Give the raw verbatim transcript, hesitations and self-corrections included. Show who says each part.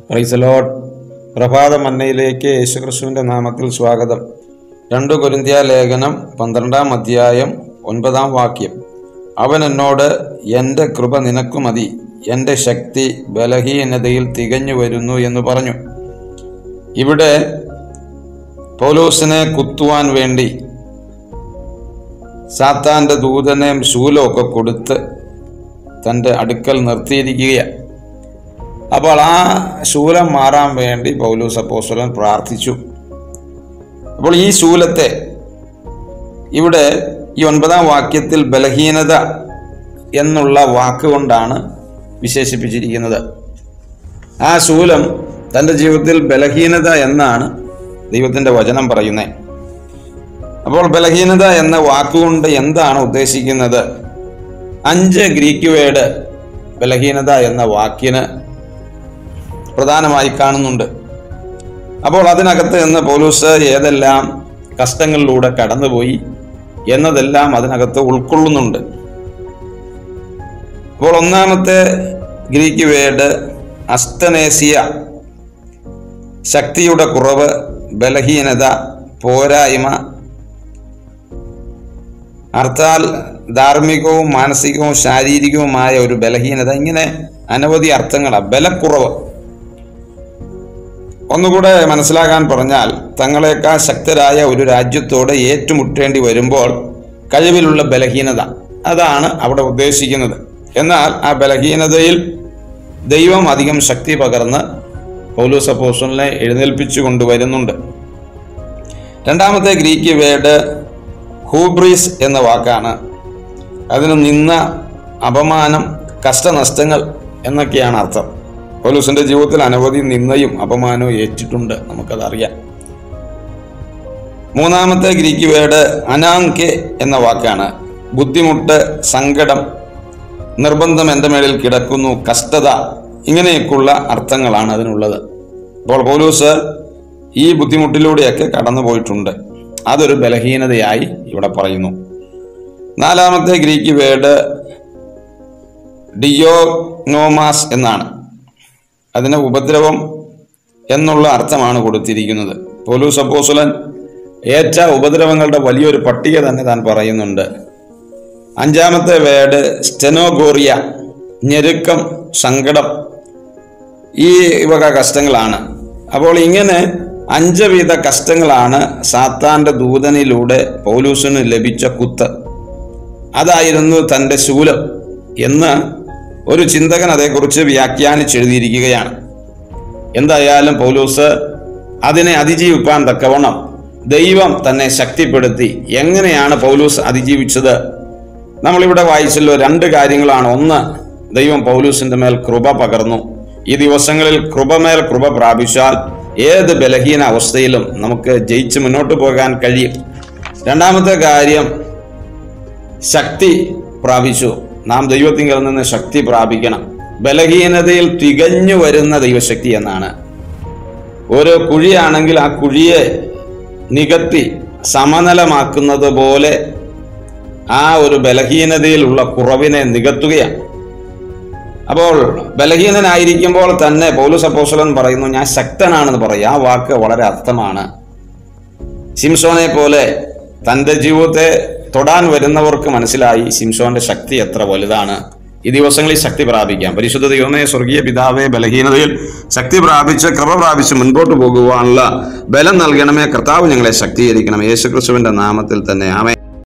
Speaker 1: Praise the Lord. പ്രഭാത മന്നയിലേക്ക് യേശുക്രിസ്തുവിന്റെ നാമത്തിൽ സ്വാഗതം. രണ്ട് കൊരിന്ത്യ ലേഖനം പന്ത്രണ്ടാം അധ്യായം ഒൻപതാം വാക്യം. അവൻ എന്നോട്, എൻ്റെ കൃപ നിനക്കു മതി, എൻ്റെ ശക്തി ബലഹീനതയിൽ തികഞ്ഞു വരുന്നു എന്ന് പറഞ്ഞു. ഇവിടെ പൗലോസിനെ കുത്തുവാൻ വേണ്ടി സാത്താന്റെ ദൂതനെ ശൂലമൊക്കെ കൊടുത്ത് തൻ്റെ അടുക്കൽ നിർത്തിയിരിക്കുകയാണ്. അപ്പോൾ ആ ശൂലം മാറാൻ വേണ്ടി പൗലോസ് അപ്പോസ്തലൻ പ്രാർത്ഥിച്ചു. അപ്പോൾ ഈ ശൂലത്തെ ഇവിടെ ഈ ഒൻപതാം വാക്യത്തിൽ ബലഹീനത എന്നുള്ള വാക്കുകൊണ്ടാണ് വിശേഷിപ്പിച്ചിരിക്കുന്നത്. ആ ശൂലം തൻ്റെ ജീവിതത്തിൽ ബലഹീനത എന്നാണ് ദൈവത്തിൻ്റെ വചനം പറയുന്നത്. അപ്പോൾ ബലഹീനത എന്ന വാക്കുകൊണ്ട് എന്താണ് ഉദ്ദേശിക്കുന്നത്? അഞ്ച് ഗ്രീക്ക് വേർഡ് ബലഹീനത എന്ന വാക്കിന് പ്രധാനമായി കാണുന്നുണ്ട്. അപ്പോൾ അതിനകത്ത് നിന്ന് പൗലോസ് ഏതെല്ലാം കഷ്ടങ്ങളിലൂടെ കടന്നുപോയി എന്നതെല്ലാം അതിനകത്ത് ഉൾക്കൊള്ളുന്നുണ്ട്. അപ്പോൾ ഒന്നാമത്തെ ഗ്രീക്ക് വേർഡ് അസ്തനേസിയ, ശക്തിയുടെ കുറവ്, ബലഹീനത, പോരായ്മ, അർത്ഥാൽ ധാർമ്മികവും മാനസികവും ശാരീരികവുമായ ഒരു ബലഹീനത. ഇങ്ങനെ അനവധി അർത്ഥങ്ങളാണ്. ബലക്കുറവ് ഒന്നുകൂടെ മനസ്സിലാക്കാൻ പറഞ്ഞാൽ, തങ്ങളെക്കാൾ ശക്തരായ ഒരു രാജ്യത്തോട് ഏറ്റുമുട്ടേണ്ടി വരുമ്പോൾ കഴിവിലുള്ള ബലഹീനത, അതാണ് അവിടെ ഉദ്ദേശിക്കുന്നത്. എന്നാൽ ആ ബലഹീനതയിൽ ദൈവം അധികം ശക്തി പകർന്ന് പൗലോസ് അപ്പോസ്തലനെ എഴുന്നേൽപ്പിച്ചു കൊണ്ടുവരുന്നുണ്ട്. രണ്ടാമത്തെ ഗ്രീക്ക് വേർഡ് ഹൂബ്രീസ് എന്ന വാക്കാണ്. അതിന് നിന്ന, അപമാനം, കഷ്ടനഷ്ടങ്ങൾ എന്നൊക്കെയാണ് അർത്ഥം. പൗലോസിന്റെ ജീവിതത്തിൽ അനവധി നിന്നയും അപമാനവും ഏറ്റിട്ടുണ്ട്, നമുക്കതറിയാം. മൂന്നാമത്തെ ഗ്രീക്ക് വേർഡ് അനാങ്കെ എന്ന വാക്കാണ്. ബുദ്ധിമുട്ട്, സങ്കടം, നിർബന്ധം എൻ്റെ മേളിൽ കിടക്കുന്നു, കഷ്ടത, ഇങ്ങനെയൊക്കെയുള്ള അർത്ഥങ്ങളാണ് അതിനുള്ളത്. അപ്പോൾ പൗലോസ് ഈ ബുദ്ധിമുട്ടിലൂടെയൊക്കെ കടന്നു പോയിട്ടുണ്ട്. അതൊരു ബലഹീനതയായി ഇവിടെ പറയുന്നു. നാലാമത്തെ ഗ്രീക്ക് വേർഡ് ഡിയോഗ്നോമാസ് എന്നാണ്. അതിന് ഉപദ്രവം എന്നുള്ള അർത്ഥമാണ് കൊടുത്തിരിക്കുന്നത്. പൗലോസ് അപ്പോസ്തലൻ ഏറ്റ ഉപദ്രവങ്ങളുടെ വലിയൊരു പട്ടിക തന്നെ താൻ പറയുന്നുണ്ട്. അഞ്ചാമത്തെ വേർഡ് സ്റ്റെനോഗോറിയ, ഞെരുക്കം, സങ്കടം, ഈ വക കഷ്ടങ്ങളാണ്. അപ്പോൾ ഇങ്ങനെ അഞ്ച് വിധ കഷ്ടങ്ങളാണ് സാത്താന്റെ ദൂതനിലൂടെ പൗലോസിന് ലഭിച്ച കുത്ത്. അതായിരുന്നു തൻ്റെ ശൂലം എന്ന് ഒരു ചിന്തകൻ അതേക്കുറിച്ച് വ്യാഖ്യാനിച്ചെഴുതിയിരിക്കുകയാണ്. എന്തായാലും പൗലോസ് അതിനെ അതിജീവിക്കാൻ തക്കവണ്ണം ദൈവം തന്നെ ശക്തിപ്പെടുത്തി. എങ്ങനെയാണ് പൗലോസ് അതിജീവിച്ചത്? നമ്മളിവിടെ വായിച്ചല്ലോ, രണ്ട് കാര്യങ്ങളാണ്. ഒന്ന്, ദൈവം പൗലോസിന്റെ മേൽ കൃപ പകർന്നു. ഈ ദിവസങ്ങളിൽ കൃപമേൽ കൃപ പ്രാപിച്ചാൽ ഏത് ബലഹീന അവസ്ഥയിലും നമുക്ക് ജയിച്ച് മുന്നോട്ട് പോകാൻ കഴിയും. രണ്ടാമത്തെ കാര്യം, ശക്തി പ്രാപിച്ചു. നാം ദൈവത്തിങ്കിൽ നിന്ന് ശക്തി പ്രാപിക്കണം. ബലഹീനതയിൽ തികഞ്ഞു വരുന്ന ദൈവശക്തി എന്നാണ്. ഒരു കുഴിയാണെങ്കിൽ ആ കുഴിയെ നികത്തി സമനിലമാക്കുന്നത് പോലെ ആ ഒരു ബലഹീനതയിലുള്ള കുറവിനെ നികത്തുകയാണ്. അപ്പോൾ ബലഹീനനായിരിക്കുമ്പോൾ തന്നെ പൗലോസ് അപ്പോസ്തലൻ പറയുന്നു, ഞാൻ ശക്തനാണെന്ന് പറയും. ആ വാക്ക് വളരെ അർത്ഥമാണ്. ശിംശോനെ പോലെ തൻ്റെ ജീവിതത്തെ തൊടാൻ വരുന്നവർക്ക് മനസ്സിലായി ശിംശോന്റെ ശക്തി എത്ര വലുതാണ്. ഈ ദിവസങ്ങളിൽ ശക്തി പ്രാപിക്കാം. പരിശുദ്ധ ദൈവമേ, സ്വർഗീയ പിതാവേ, ബലഹീനതയിൽ ശക്തി പ്രാപിച്ച് കൃപ പ്രാപിച്ച് മുൻപോട്ട് പോകുവാനുള്ള ബലം നൽകണമേ. കർത്താവ് ഞങ്ങളെ ശക്തീകരിക്കണം. യേശുക്രിസ്തുവിന്റെ നാമത്തിൽ തന്നെ ആമേൻ.